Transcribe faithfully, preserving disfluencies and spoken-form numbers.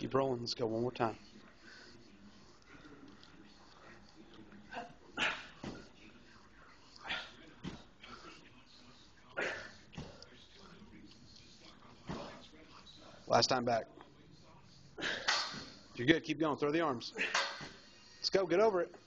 Keep rolling. Let's go one more time. Last time back. You're good. Keep going. Throw the arms. Let's go. Get over it.